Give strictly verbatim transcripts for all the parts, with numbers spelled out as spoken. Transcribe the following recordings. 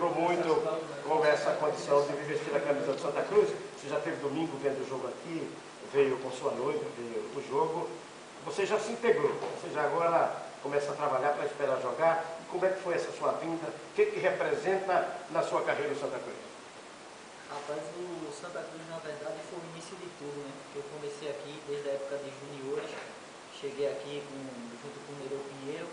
vibrou muito com essa condição de vestir a camisa do Santa Cruz. Você já teve domingo vendo o jogo aqui, veio com sua noiva, veio o jogo. Você já se integrou, você já agora começa a trabalhar para esperar jogar. E como é que foi essa sua vinda? O que, que representa na sua carreira o Santa Cruz? Rapaz, o Santa Cruz, na verdade, foi o início de tudo, né? Eu comecei aqui desde a época de juniores, cheguei aqui com, junto com o Nereu Pinheiro,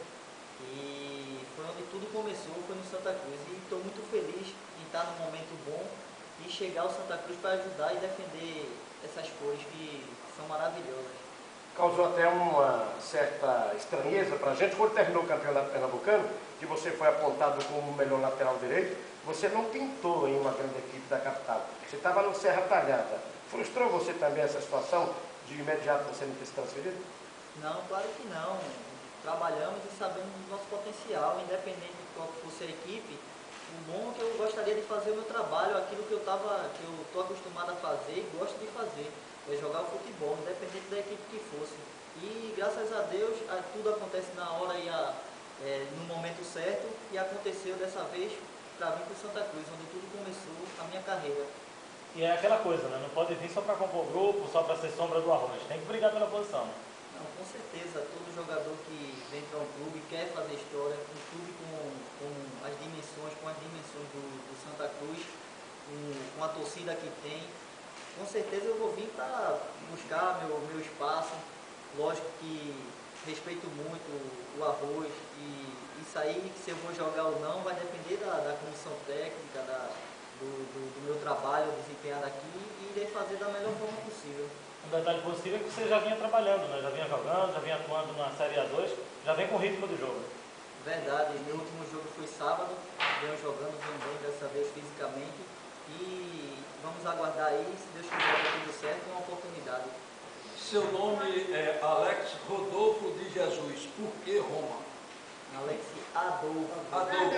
e foi onde tudo começou, foi no Santa Cruz. E estou muito feliz em estar num momento bom e chegar ao Santa Cruz para ajudar e defender essas cores que são maravilhosas. Causou até uma certa estranheza para a gente, quando terminou o Campeonato Pernambucano, que você foi apontado como o melhor lateral direito, você não pintou em uma grande equipe da capital, você estava no Serra Talhada. Frustrou você também essa situação de imediato você não ter se transferido? Não, claro que não. Trabalhamos e sabemos do nosso potencial, independente de qual fosse a equipe. O bom é que eu gostaria de fazer o meu trabalho, aquilo que eu tava, que eu estou acostumado a fazer e gosto de fazer, é jogar o futebol, independente da equipe que fosse. E graças a Deus, tudo acontece na hora e a, é, no momento certo, e aconteceu dessa vez para vir para o Santa Cruz, onde tudo começou a minha carreira. E é aquela coisa, né? Não pode vir só para compor o grupo, só para ser sombra do arroz, tem que brigar pela posição. Não, com certeza, todo jogador que vem para um clube quer fazer história, um clube com, com as dimensões, com as dimensões do, do Santa Cruz, com, com a torcida que tem, com certeza eu vou vir para buscar meu, meu espaço. Lógico que respeito muito o arroz e isso aí, se eu vou jogar ou não, vai depender da, da comissão técnica, da, do, do, do meu trabalho desempenhado aqui, e irei fazer da melhor forma possível. Um detalhe positivo é que você já vinha trabalhando, né? Já vinha jogando, já vinha atuando na Série A dois, já vem com o ritmo do jogo. Verdade, meu último jogo foi sábado, venho jogando, venho bem dessa vez fisicamente, e vamos aguardar aí, se Deus quiser, dar tudo certo, uma oportunidade. Seu nome é Alex Rodolfo de Jesus, por que Roma? Alex Adolfo. Adolfo.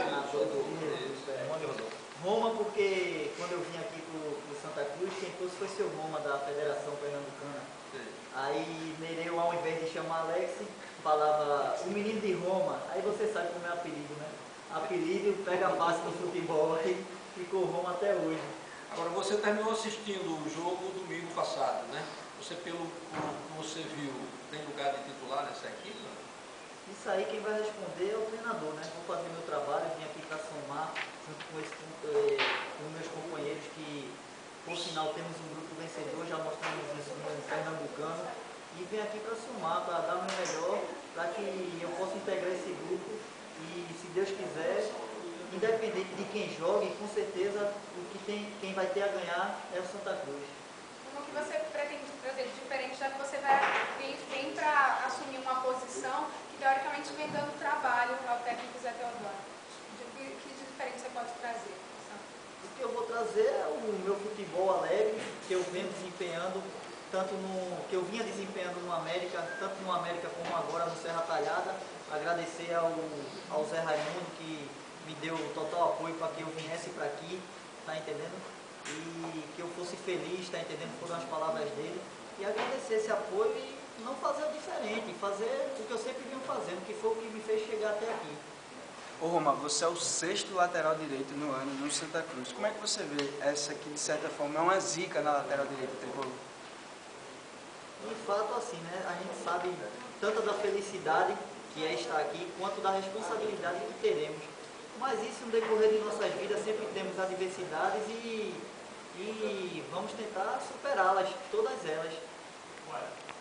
Adolfo. Roma, porque quando eu vim aqui para o Santa Cruz, quem trouxe foi seu Roma, da Federação Pernambucana. Sim. Aí Nereu, ao invés de chamar Alex, falava o menino de Roma. Aí você sabe como é apelido, né? Apelido pega fácil no futebol, aí ficou Roma até hoje. Agora, você terminou assistindo o jogo domingo passado, né? Você, pelo que você viu, tem lugar de titular nessa equipe? Isso aí quem vai responder é o treinador, né? Vou fazer meu trabalho, vim aqui para somar, junto com, esse, eh, com meus companheiros que, por sinal, temos um grupo vencedor, já mostramos isso no Pernambucano, e vim aqui para somar, para dar o meu melhor, para que eu possa integrar esse grupo e, se Deus quiser, independente de quem jogue, com certeza o que tem, quem vai ter a ganhar é o Santa Cruz. O que você pretende trazer de diferente, já que você vai vir, vem para assumir uma posição que teoricamente vem dando trabalho ao técnico Zé Teodoro? Que, que de diferente você pode trazer? O que eu vou trazer é o meu futebol alegre, que eu venho desempenhando, tanto no que eu vinha desempenhando no América, tanto no América como agora no Serra Talhada. Agradecer ao, ao Zé Raimundo, que me deu total apoio para que eu viesse para aqui, tá entendendo? E que eu fosse feliz, tá entendendo? Foram as palavras dele. E agradecer esse apoio e não fazer o diferente, fazer o que eu sempre venho fazendo, que foi o que me fez chegar até aqui. Ô Roma, você é o sexto lateral direito no ano no Santa Cruz. Como é que você vê essa aqui, de certa forma, é uma zica na lateral direita tricolor? De fato, assim, né? A gente sabe tanto da felicidade que é estar aqui, quanto da responsabilidade que teremos. Mas isso no decorrer de nossas vidas, sempre temos adversidades e, e vamos tentar superá-las, todas elas.